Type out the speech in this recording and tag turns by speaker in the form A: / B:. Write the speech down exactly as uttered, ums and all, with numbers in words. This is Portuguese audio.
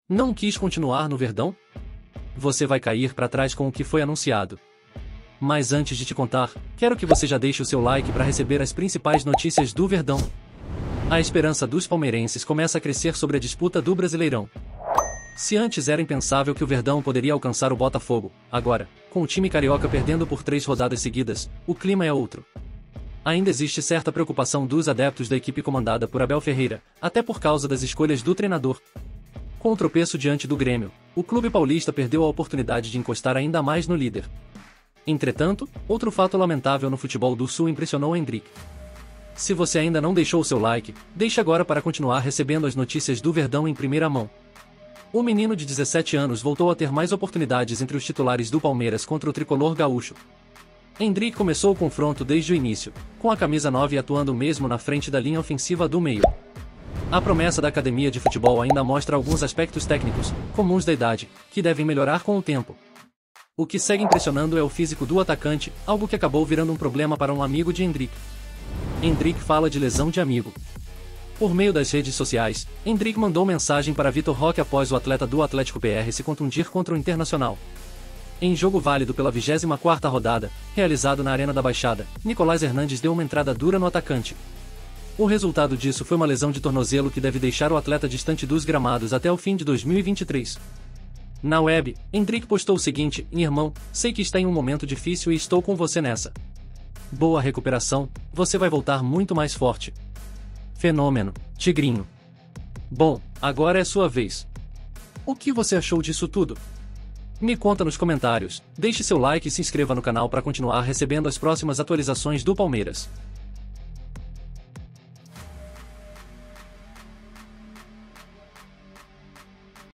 A: Não quis continuar no Verdão? Você vai cair para trás com o que foi anunciado. Mas antes de te contar, quero que você já deixe o seu like para receber as principais notícias do Verdão. A esperança dos palmeirenses começa a crescer sobre a disputa do Brasileirão. Se antes era impensável que o Verdão poderia alcançar o Botafogo, agora, com o time carioca perdendo por três rodadas seguidas, o clima é outro. Ainda existe certa preocupação dos adeptos da equipe comandada por Abel Ferreira, até por causa das escolhas do treinador. Com o tropeço diante do Grêmio, o clube paulista perdeu a oportunidade de encostar ainda mais no líder. Entretanto, outro fato lamentável no futebol do Sul impressionou Endrick. Se você ainda não deixou o seu like, deixe agora para continuar recebendo as notícias do Verdão em primeira mão. O menino de dezessete anos voltou a ter mais oportunidades entre os titulares do Palmeiras contra o tricolor gaúcho. Endrick começou o confronto desde o início, com a camisa nove atuando mesmo na frente da linha ofensiva do meio. A promessa da academia de futebol ainda mostra alguns aspectos técnicos, comuns da idade, que devem melhorar com o tempo. O que segue impressionando é o físico do atacante, algo que acabou virando um problema para um amigo de Endrick. Endrick fala de lesão de amigo. Por meio das redes sociais, Endrick mandou mensagem para Vitor Roque após o atleta do Atlético P R se contundir contra o Internacional. Em jogo válido pela vigésima quarta rodada, realizado na Arena da Baixada, Nicolás Hernandes deu uma entrada dura no atacante. O resultado disso foi uma lesão de tornozelo que deve deixar o atleta distante dos gramados até o fim de dois mil e vinte e três. Na web, Endrick postou o seguinte: "Irmão, sei que está em um momento difícil e estou com você nessa. Boa recuperação, você vai voltar muito mais forte. Fenômeno, Tigrinho. Bom, agora é sua vez. O que você achou disso tudo? Me conta nos comentários, deixe seu like e se inscreva no canal para continuar recebendo as próximas atualizações do Palmeiras.